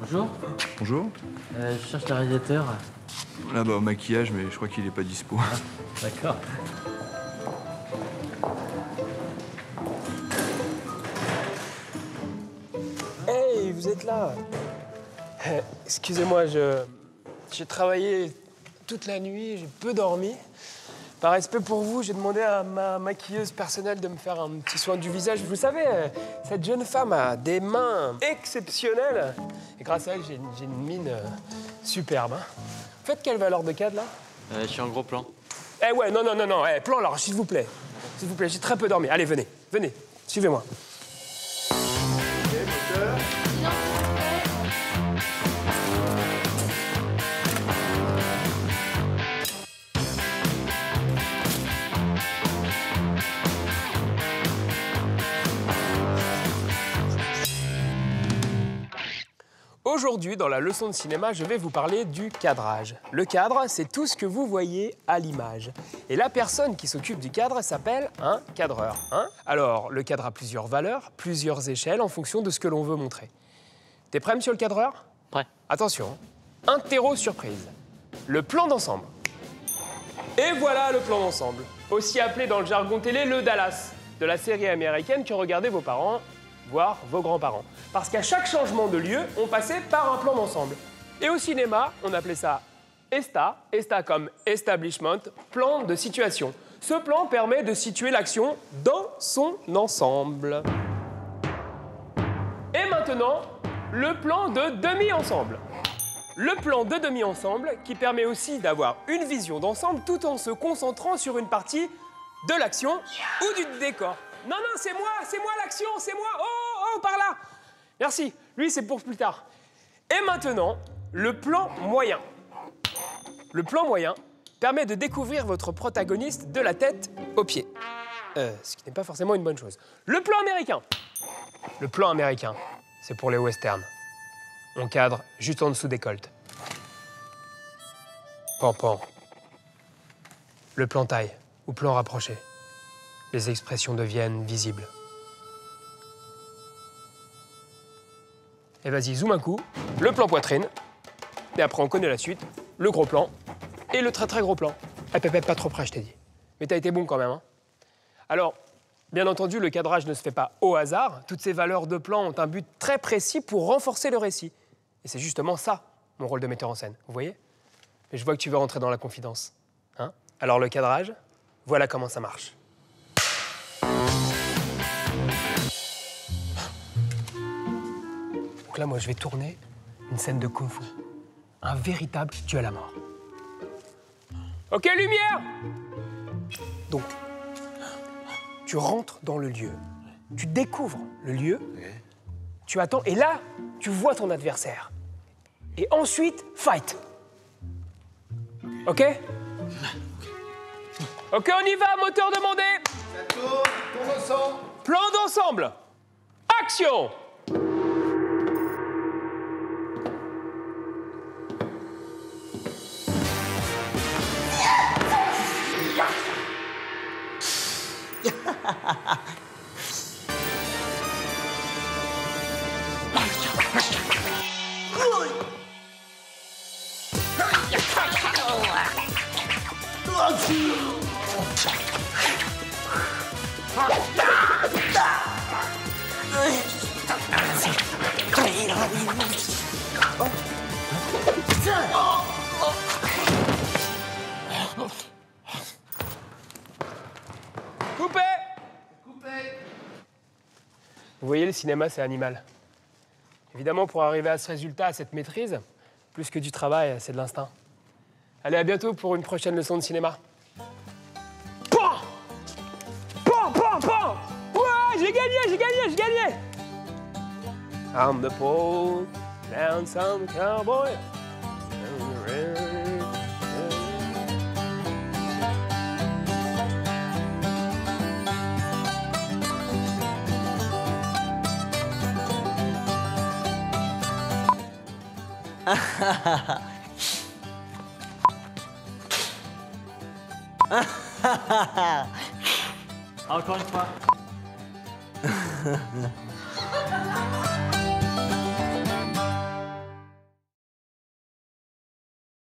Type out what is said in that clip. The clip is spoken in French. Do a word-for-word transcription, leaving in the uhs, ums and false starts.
Bonjour. Bonjour. Euh, je cherche le réalisateur. Là-bas au maquillage, mais je crois qu'il est pas dispo. Ah, d'accord. Hey, vous êtes là. Euh, Excusez-moi, je... j'ai travaillé toute la nuit, j'ai peu dormi. Par respect pour vous, j'ai demandé à ma maquilleuse personnelle de me faire un petit soin du visage. Vous savez, euh, cette jeune femme a des mains exceptionnelles. Et grâce à elle, j'ai une, j'ai une mine euh, superbe. Hein. Vous faites quelle valeur de cadre, là? Euh, je suis en gros plan. Eh ouais, non, non, non, non. Eh, plan, alors, s'il vous plaît. S'il vous plaît, j'ai très peu dormi. Allez, venez, venez, suivez-moi. Aujourd'hui, dans la leçon de cinéma, je vais vous parler du cadrage. Le cadre, c'est tout ce que vous voyez à l'image. Et la personne qui s'occupe du cadre s'appelle un cadreur. Hein? Alors, le cadre a plusieurs valeurs, plusieurs échelles en fonction de ce que l'on veut montrer. T'es prêt, monsieur le cadreur? Prêt. Attention, interro surprise. Le plan d'ensemble. Et voilà le plan d'ensemble. Aussi appelé dans le jargon télé le Dallas, de la série américaine que regardaient vos parents, voire vos grands-parents. Parce qu'à chaque changement de lieu, on passait par un plan d'ensemble. Et au cinéma, on appelait ça ESTA, ESTA comme establishment, plan de situation. Ce plan permet de situer l'action dans son ensemble. Et maintenant, le plan de demi-ensemble. Le plan de demi-ensemble qui permet aussi d'avoir une vision d'ensemble tout en se concentrant sur une partie de l'action ou du décor. Non, non, c'est moi, c'est moi l'action, c'est moi. Oh, oh, par là. Merci. Lui, c'est pour plus tard. Et maintenant, le plan moyen. Le plan moyen permet de découvrir votre protagoniste de la tête aux pieds. Euh, ce qui n'est pas forcément une bonne chose. Le plan américain. Le plan américain, c'est pour les westerns. On cadre juste en dessous des colts. Pan, pan. Le plan taille ou plan rapproché. Les expressions deviennent visibles. Et vas-y, zoom un coup, le plan poitrine, et après on connaît la suite, le gros plan et le très très gros plan. Eh, pépé, pas trop près, je t'ai dit. Mais t'as été bon quand même, hein. Alors, bien entendu, le cadrage ne se fait pas au hasard. Toutes ces valeurs de plan ont un but très précis pour renforcer le récit. Et c'est justement ça, mon rôle de metteur en scène, vous voyez? Mais je vois que tu veux rentrer dans la confidence. Hein? Alors le cadrage, voilà comment ça marche. Donc là, moi, je vais tourner une scène de kung-fu. Un véritable duel à mort. Ok, lumière! Donc, tu rentres dans le lieu. Tu découvres le lieu. Tu attends, et là, tu vois ton adversaire. Et ensuite, fight. Ok? Ok, on y va, moteur demandé. Ça tourne, tourne au centre. Plan d'ensemble. Action! Coupé! Coupé. Vous voyez, le cinéma, c'est animal. Évidemment, pour arriver à ce résultat, à cette maîtrise, plus que du travail, c'est de l'instinct. Allez, à bientôt pour une prochaine leçon de cinéma. Pan! Pan, pan, pan! Ouais, j'ai gagné, j'ai gagné, j'ai gagné! I'm the pole, down some cowboy. Encore une fois.